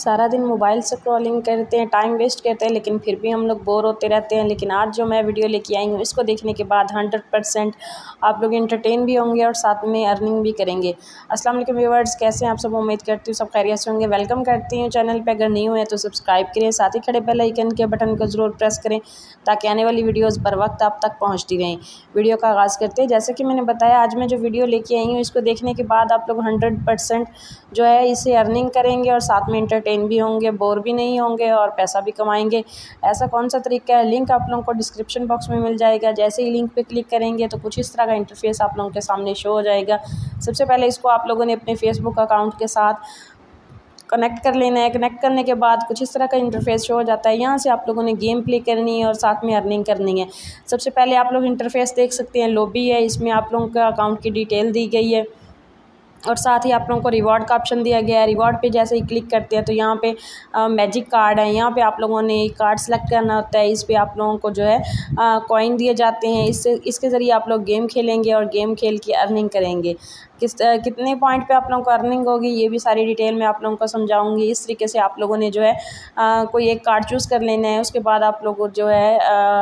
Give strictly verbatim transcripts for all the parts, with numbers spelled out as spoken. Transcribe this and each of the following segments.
सारा दिन mobile scrolling करते हैं, टाइम वेस्ट करते हैं, लेकिन फिर भी हम लोग बोर होते रहते हैं। लेकिन आज जो मैं वीडियो लेके आई हूँ, इसको देखने के बाद हंड्रेड परसेंट आप लोग एंटरटेन भी होंगे और साथ में अर्निंग भी करेंगे। अस्सलाम वालेकुम व्यूअर्स, कैसे हैं आप सब? उम्मीद करती हूँ सब खैरियत से होंगे। वेलकम करती हूँ चैनल पे। अगर नहीं हुए तो सब्सक्राइब करें, साथ ही खड़े बेल आइकन के बटन को ज़रूर प्रेस करें ताकि आने वाली वीडियोज़ बर वक्त आप तक पहुँचती रहें। वीडियो का आगाज़ करते हैं। जैसे कि मैंने बताया, आज मैं जो वीडियो लेके आई हूँ, इसको देखने के बाद आप लोग हंड्रेड परसेंट जो है इसे अर्निंग करेंगे और साथ में एंटरटेन भी होंगे, बोर भी नहीं होंगे और पैसा भी कमाएंगे। ऐसा कौन सा तरीका है, लिंक आप लोगों को डिस्क्रिप्शन बॉक्स में मिल जाएगा। जैसे ही लिंक पे क्लिक करेंगे तो कुछ इस तरह का इंटरफेस आप लोगों के सामने शो हो जाएगा। सबसे पहले इसको आप लोगों ने अपने फेसबुक अकाउंट के साथ कनेक्ट कर लेना है। कनेक्ट करने के बाद कुछ इस तरह का इंटरफेस शो हो जाता है। यहाँ से आप लोगों ने गेम प्ले करनी है और साथ में अर्निंग करनी है। सबसे पहले आप लोग इंटरफेस देख सकते हैं, लॉबी है, इसमें आप लोगों का अकाउंट की डिटेल दी गई है और साथ ही आप लोगों को रिवॉर्ड का ऑप्शन दिया गया है। रिवॉर्ड पे जैसे ही क्लिक करते हैं तो यहाँ पे मैजिक कार्ड है, यहाँ पे आप लोगों ने कार्ड सेलेक्ट करना होता है। इस पे आप लोगों को जो है कॉइन दिए जाते हैं। इससे इसके ज़रिए आप लोग गेम खेलेंगे और गेम खेल के अर्निंग करेंगे। किस कितने पॉइंट पे आप लोगों को अर्निंग होगी, ये भी सारी डिटेल मैं आप लोगों को समझाऊंगी। इस तरीके से आप लोगों ने जो है आ, कोई एक कार्ड चूज़ कर लेना है। उसके बाद आप लोग जो है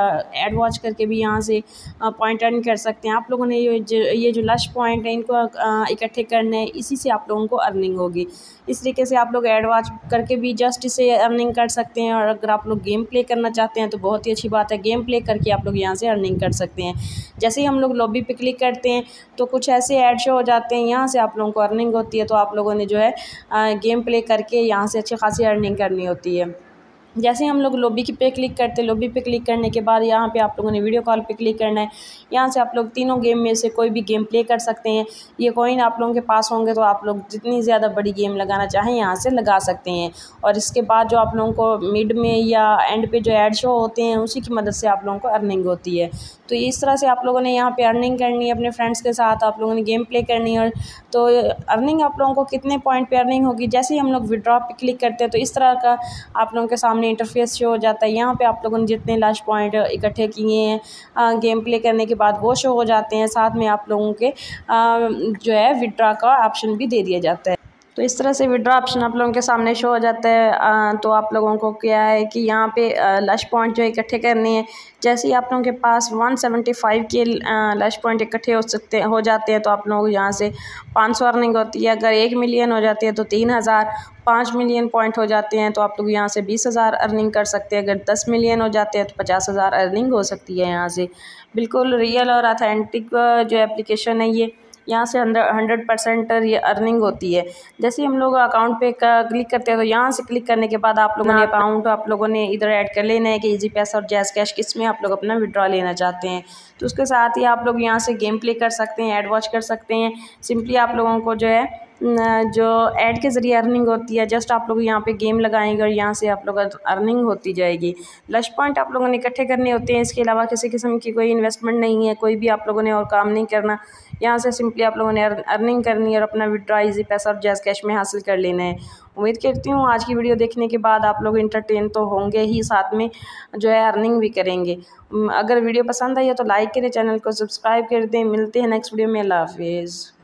ऐड वॉच करके भी यहाँ से पॉइंट अर्न कर सकते हैं। आप लोगों ने ये जो ये जो लश पॉइंट है, इनको इकट्ठे करने हैं, इसी से आप लोगों को अर्निंग होगी। इस तरीके से आप लोग ऐड वॉच करके भी जस्ट इसे अर्निंग कर सकते हैं। और अगर आप लोग गेम प्ले करना चाहते हैं तो बहुत ही अच्छी बात है, गेम प्ले करके आप लोग यहाँ से अर्निंग कर सकते हैं। जैसे ही हम लोग लॉबी पे क्लिक करते हैं तो कुछ ऐसे ऐड शो हो जाते हैं, यहाँ से आप लोगों को अर्निंग होती है। तो आप लोगों ने जो है गेम प्ले करके यहाँ से अच्छी खासी अर्निंग करनी होती है। जैसे हम लोग लॉबी की पे क्लिक करते हैं, लॉबी पे क्लिक करने के बाद यहाँ पे आप लोगों ने वीडियो कॉल पे क्लिक करना है। यहाँ से आप लोग तीनों गेम में से कोई भी गेम प्ले कर सकते हैं। ये कॉइन आप लोगों के पास होंगे तो आप लोग जितनी ज़्यादा बड़ी गेम लगाना चाहें यहाँ से लगा सकते हैं। और इसके बाद जो आप लोगों को मिड में या एंड पे जो ऐड शो होते हैं, उसी की मदद से आप लोगों को अर्निंग होती है। तो इस तरह से आप लोगों ने यहाँ पे अर्निंग करनी है अपने फ्रेंड्स के साथ, आप लोगों ने गेम प्ले करनी है। और तो अर्निंग आप लोगों को कितने पॉइंट पे अर्निंग होगी, जैसे ही हम लोग विड्रॉ पे क्लिक करते हैं तो इस तरह का आप लोगों के सामने इंटरफेस शो हो जाता है। यहाँ पे आप लोगों ने जितने लास्ट पॉइंट इकट्ठे किए हैं गेम प्ले करने के बाद वो शो हो जाते हैं। साथ में आप लोगों के आ, जो है विड्रॉ का ऑप्शन भी दे दिया जाता है। तो इस तरह से विड्रॉ ऑप्शन आप लोगों के सामने शो हो जाता है। आ, तो आप लोगों को क्या है कि यहाँ पे लश पॉइंट जो इकट्ठे करने हैं। जैसे ही आप लोगों के पास एक सौ पचहत्तर के लश पॉइंट इकट्ठे हो सकते हो जाते हैं तो आप लोगों को यहाँ से पाँच सौ अर्निंग होती है। अगर एक मिलियन हो जाती है तो तीन हज़ार, पाँच मिलियन पॉइंट हो जाते हैं तो आप लोग यहाँ से बीस हज़ार अर्निंग कर सकते हैं। अगर दस मिलियन हो जाते हैं तो पचास हज़ार अर्निंग हो सकती है। यहाँ से बिल्कुल रियल और ऑथेंटिक जो एप्लीकेशन है ये, यहाँ से हंड्रेड परसेंट ये अर्निंग होती है। जैसे हम लोग अकाउंट पे क्लिक करते हैं तो यहाँ से क्लिक करने के बाद आप लोगों ने अकाउंट आप लोगों ने इधर ऐड कर लेना है कि इजी पैसा और जैज़ कैश किस में आप लोग अपना विड्रॉ लेना चाहते हैं। तो उसके साथ ही आप लोग यहाँ से गेम प्ले कर सकते हैं, ऐड वॉच कर सकते हैं। सिंपली आप लोगों को जो है जो ऐड के ज़रिए अर्निंग होती है, जस्ट आप लोग यहाँ पे गेम लगाएंगे और यहाँ से आप लोग अर्निंग होती जाएगी। लश पॉइंट आप लोगों ने इकट्ठे करने होते हैं। इसके अलावा किसी किस्म की कोई इन्वेस्टमेंट नहीं है, कोई भी आप लोगों ने और काम नहीं करना। यहाँ से सिंपली आप लोगों ने अर्निंग करनी है और अपना विड्रॉ इजी पैसा और जैज़ कैश में हासिल कर लेना है। उम्मीद करती हूँ आज की वीडियो देखने के बाद आप लोग इंटरटेन तो होंगे ही, साथ में जो है अर्निंग भी करेंगे। अगर वीडियो पसंद आई है तो लाइक करें, चैनल को सब्सक्राइब कर दें। मिलते हैं नेक्स्ट वीडियो में। अल्लाह हाफिज़।